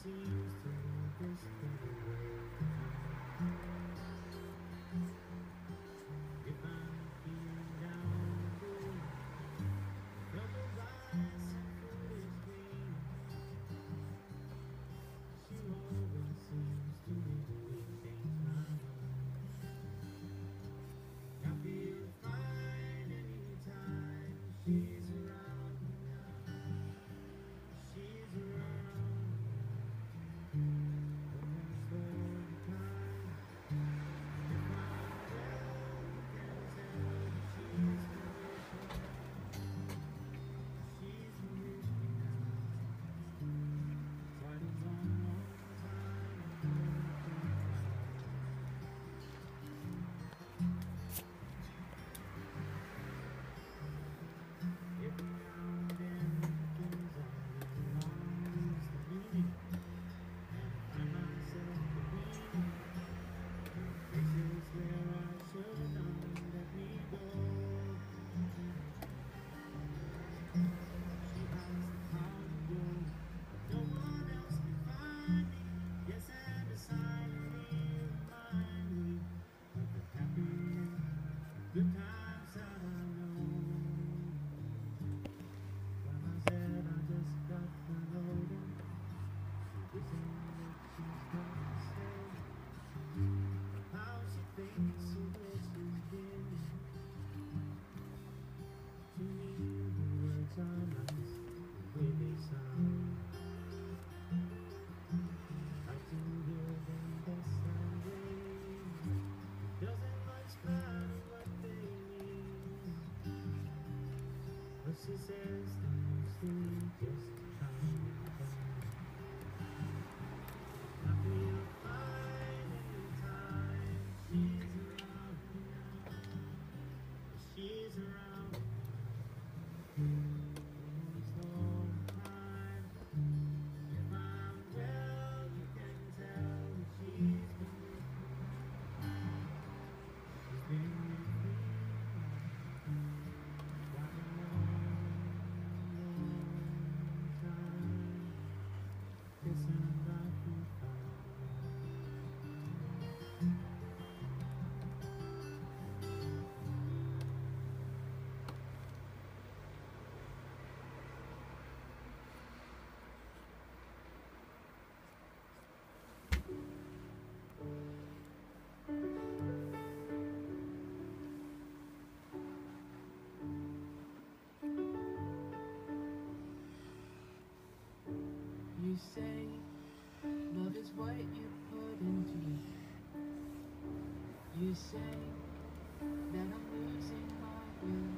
seems to want this better way. If I'm feeling down blue, from those eyes and foolish dreams, she always seems to make me change my mind. I feel fine anytime she's around me now. She's around almost all the time. If I'm well, you can tell that she's been with me now. She's been with me now. Quite a long, long time. Every now and then things I realize the meaning, and I find myself believing places where I should not let me go. She has the power to go. No one else can find me. Yes, and silently remind me of the happy and good times that I know. When I said I just got to know them, she isn't what she's got to say. How she thinks and where she's been. To me, the words are nice, the way they sound. I do hear them best and brave. Doesn't much matter what they mean, but she says they're mostly just trying to find. I feel fine anytime she's around me now. She's around almost all the time. If I'm well, you can tell that she's been with me now. She's been with me quite a long, long time. Yes, and I feel fine. You say love is what you put into it. You say that I'm losing my will.